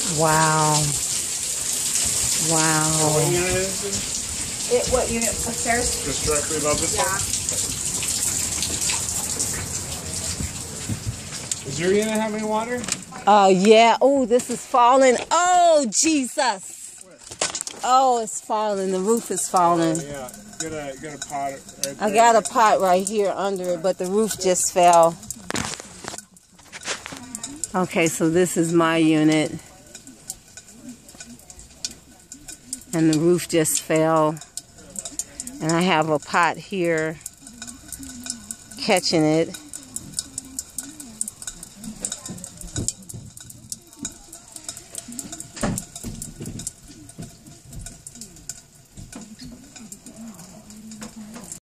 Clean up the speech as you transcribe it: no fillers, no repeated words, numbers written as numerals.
Wow. Wow. What unit is it? What unit upstairs? Just directly above this one? Does your unit have any water? Yeah. Oh, this is falling. Oh, Jesus. Oh, it's falling. The roof is falling. Yeah. Get a pot right there. I got a pot right here under it, but the roof just fell. Okay, so this is my unit. And the roof just fell. And I have a pot here catching it.